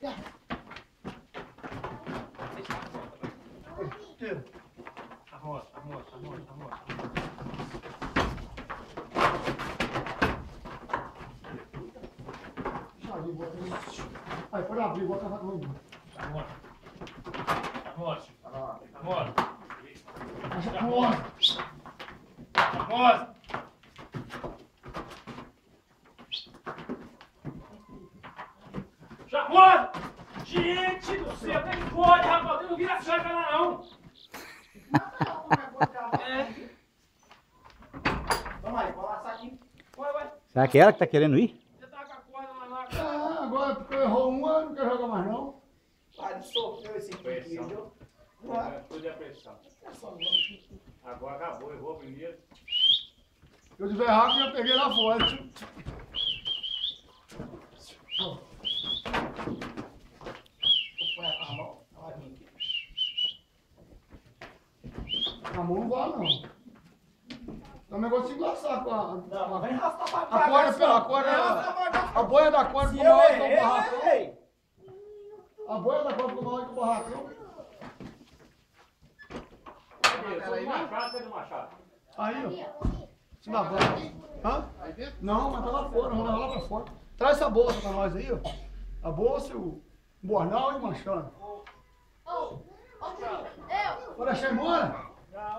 Arrocha. Aí, pode abrir, bota a coisa. Arrocha. Charmosa! Gente do céu, como é que pode, rapaz? Eu não vi a chave lá, não. Vamos aí, vou laçar aqui. Vai. Será que é ela que tá querendo ir? Você tá com a corda lá. Ah, agora porque errou uma, não quer jogar mais não. Ah, ele sofreu esse vídeo. Tudo é pressão. Agora acabou, eu vou primeiro. Se eu tiver rápido, eu peguei lá fora. A mão não vai não. É um negócio de enlaçar com a... Não, mas vem arrastar pra cá. A boia da corda Se ficou eu maior que o errei, barracão. eu errei. A boia da corda ficou maior que o barracão. Cadê o machado? Aí, ó. Se dá bola. Hã? Não, mas tá lá fora, vamos levar lá pra fora. Traz essa bolsa pra nós aí, ó. A bolsa, o bornal e o machado. Pode deixar embora?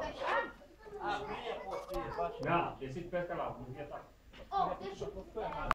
Não, deixa ele pescar lá.